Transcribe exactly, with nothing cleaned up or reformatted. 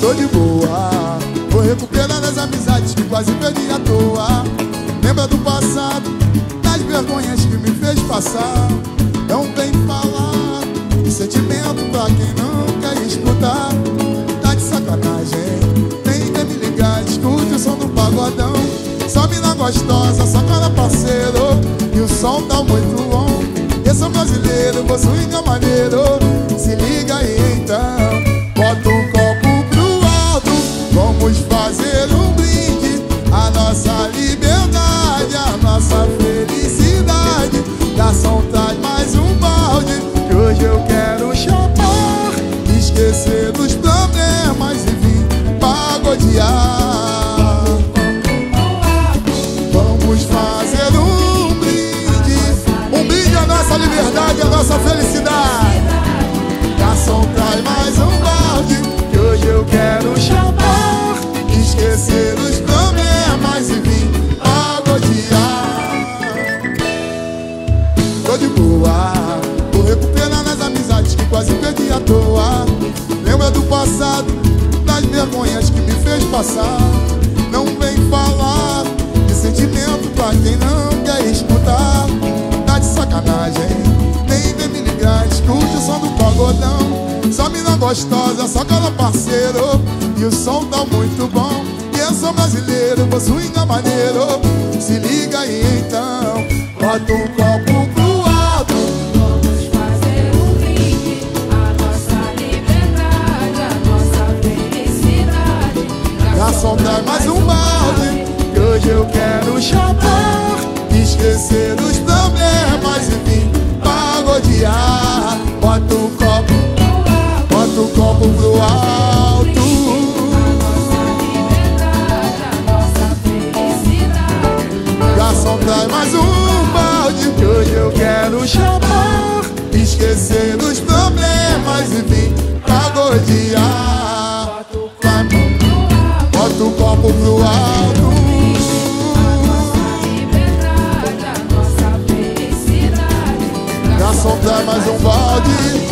tô de boa. Vou recuperar as amizades que quase perdi à toa. Lembra do passado, das vergonhas que me fez passar. Não tem falar de sentimento pra quem não quer escutar. Tá de sacanagem, nem quer me ligar. Escute o som do pagodão. Só mina gostosa, só cara parceiro. E o som tá muito bom. Eu sou brasileiro, vou swingar maneiro. Se liga aí então, bota um copo pro alto. Vamos fazer um brinde à nossa liberdade, à nossa felicidade. Garçom, traz mais um balde, que hoje eu quero chapar, esquecer dos problemas e vir pagodear. Vamos fazer um brinde, um brinde à nossa liberdade, à nossa felicidade. Garçom, traz mais um balde, que hoje eu quero chapar, esquecer os problemas e vir pagodear. Tô de boa, vou recuperar as amizades que quase perdi à toa. Lembra do passado, das vergonhas que me fez passar. Não vem falar de sentimento pra quem não quer escutar. Tá de sacanagem, nem vem me ligar. Escute o som do pagodão. Só mina gostosa, só cara parceiro. E o som tá muito bom. E eu sou brasileiro, vou swingar maneiro. Se liga aí então, bota um copo pro alto. Vamos fazer um brinde à nossa liberdade, à nossa felicidade. Garçom, traz mais um balde, que hoje eu quero chapar, esquecer os problemas e vir pagodear. Bota o copo, bota o copo pro alto. Garçom, traz mais um balde, que hoje eu quero chapar, esquecer os problemas e vir pagodear. Bota o copo pro alto. Garçom, traz mais um balde,